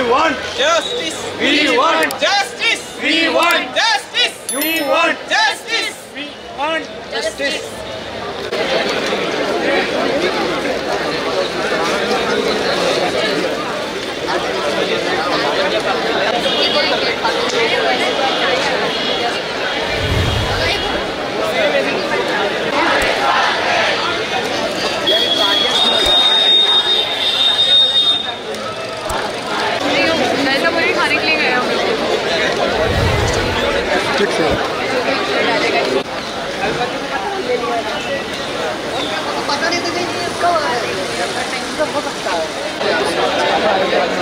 want justice. We want Justice. We want Justice. We want Justice. We want justice. खाने के लिए गया हूँ। पता नहीं तुझे इसका हो सकता है।